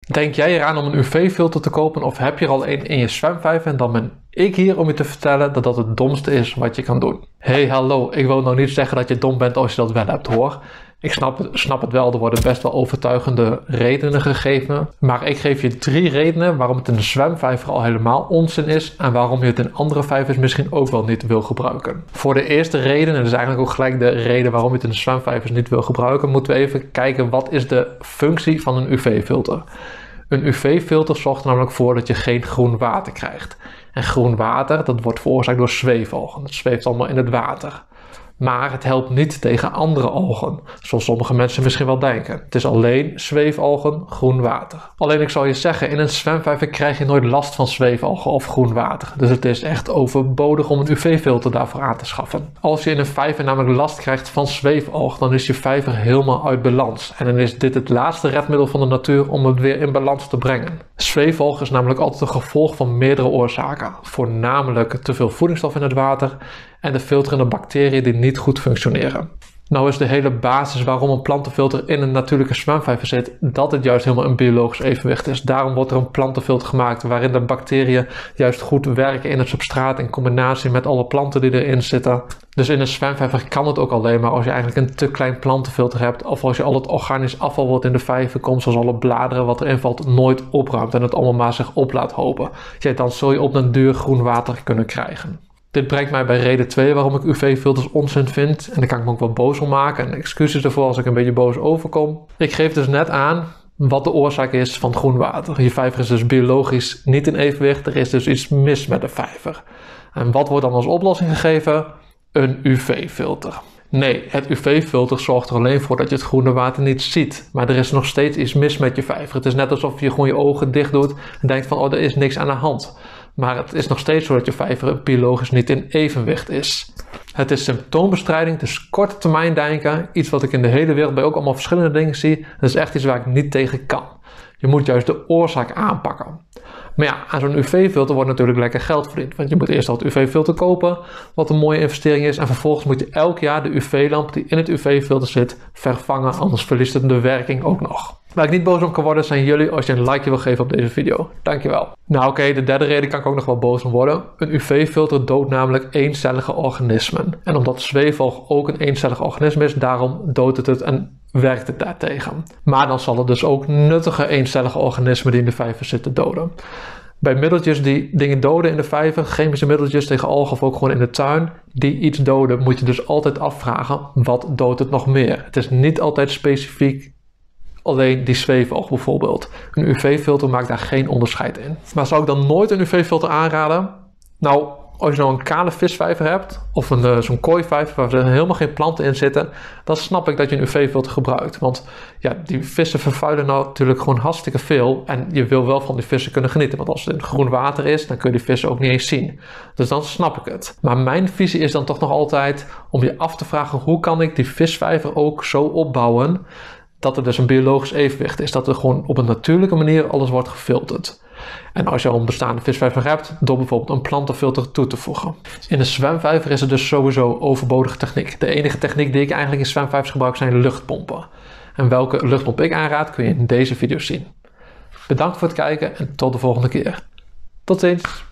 Denk jij eraan om een UV-filter te kopen of heb je er al een in je zwemvijver? En dan ben ik hier om je te vertellen dat dat het domste is wat je kan doen. Hey, hallo, ik wil nou niet zeggen dat je dom bent als je dat wel hebt hoor. Ik snap het wel, er worden best wel overtuigende redenen gegeven. Maar ik geef je 3 redenen waarom het in een zwemvijver al helemaal onzin is. En waarom je het in andere vijvers misschien ook wel niet wil gebruiken. Voor de eerste reden, en dat is eigenlijk ook gelijk de reden waarom je het in de zwemvijvers niet wil gebruiken. Moeten we even kijken wat is de functie van een UV-filter. Een UV-filter zorgt er namelijk voor dat je geen groen water krijgt. En groen water, dat wordt veroorzaakt door zweefalgen. Het zweeft allemaal in het water. Maar het helpt niet tegen andere algen, zoals sommige mensen misschien wel denken. Het is alleen zweefalgen, groen water. Alleen ik zal je zeggen, in een zwemvijver krijg je nooit last van zweefalgen of groen water. Dus het is echt overbodig om een UV-filter daarvoor aan te schaffen. Als je in een vijver namelijk last krijgt van zweefalgen, dan is je vijver helemaal uit balans. En dan is dit het laatste redmiddel van de natuur om het weer in balans te brengen. Zweefalgen is namelijk altijd een gevolg van meerdere oorzaken. Voornamelijk te veel voedingsstof in het water en de filterende bacteriën die niet goed functioneren. Nou is de hele basis waarom een plantenfilter in een natuurlijke zwemvijver zit, dat het juist helemaal een biologisch evenwicht is. Daarom wordt er een plantenfilter gemaakt waarin de bacteriën juist goed werken in het substraat in combinatie met alle planten die erin zitten. Dus in een zwemvijver kan het ook alleen maar als je eigenlijk een te klein plantenfilter hebt of als je al het organisch afval wat in de vijver komt, zoals alle bladeren wat erin valt, nooit opruimt en het allemaal maar zich op laat hopen. Ja, dan zul je op den duur groen water kunnen krijgen. Dit brengt mij bij reden 2 waarom ik UV-filters onzin vind. En daar kan ik me ook wel boos om maken. En excuses ervoor als ik een beetje boos overkom. Ik geef dus net aan wat de oorzaak is van groen water. Je vijver is dus biologisch niet in evenwicht. Er is dus iets mis met de vijver. En wat wordt dan als oplossing gegeven? Een UV-filter. Nee, het UV-filter zorgt er alleen voor dat je het groene water niet ziet. Maar er is nog steeds iets mis met je vijver. Het is net alsof je gewoon je ogen dicht doet en denkt van er is niks aan de hand. Maar het is nog steeds zo dat je vijver biologisch niet in evenwicht is. Het is symptoombestrijding, dus korte termijn denken. Iets wat ik in de hele wereld bij ook allemaal verschillende dingen zie. Dat is echt iets waar ik niet tegen kan. Je moet juist de oorzaak aanpakken. Maar ja, aan zo'n UV-filter wordt natuurlijk lekker geld verdiend. Want je moet eerst al het UV-filter kopen, wat een mooie investering is. En vervolgens moet je elk jaar de UV-lamp die in het UV-filter zit vervangen. Anders verliest het de werking ook nog. Waar ik niet boos om kan worden zijn jullie als je een likeje wil geven op deze video. Dankjewel. Nou oké, de derde reden kan ik ook nog wel boos om worden. Een UV-filter doodt namelijk eencellige organismen. En omdat zweefalg ook een eencellig organisme is, daarom doodt het en werkt het daartegen. Maar dan zal het dus ook nuttige eencellige organismen die in de vijver zitten doden. Bij middeltjes die dingen doden in de vijver, chemische middeltjes tegen algen of ook gewoon in de tuin, die iets doden, moet je dus altijd afvragen, wat doodt het nog meer? Het is niet altijd specifiek alleen die zweefalg bijvoorbeeld. Een UV-filter maakt daar geen onderscheid in. Maar zou ik dan nooit een UV-filter aanraden? Nou, als je nou een kale visvijver hebt, of zo'n kooivijver waar er helemaal geen planten in zitten, dan snap ik dat je een UV-filter gebruikt. Want ja, die vissen vervuilen natuurlijk gewoon hartstikke veel en je wil wel van die vissen kunnen genieten. Want als het in groen water is, dan kun je die vissen ook niet eens zien. Dus dan snap ik het. Maar mijn visie is dan toch nog altijd om je af te vragen, hoe kan ik die visvijver ook zo opbouwen dat er dus een biologisch evenwicht is. Dat er gewoon op een natuurlijke manier alles wordt gefilterd. En als je al een bestaande visvijver hebt, door bijvoorbeeld een plantenfilter toe te voegen. In een zwemvijver is het dus sowieso overbodige techniek. De enige techniek die ik eigenlijk in zwemvijvers gebruik zijn luchtpompen. En welke luchtpomp ik aanraad kun je in deze video zien. Bedankt voor het kijken en tot de volgende keer. Tot ziens!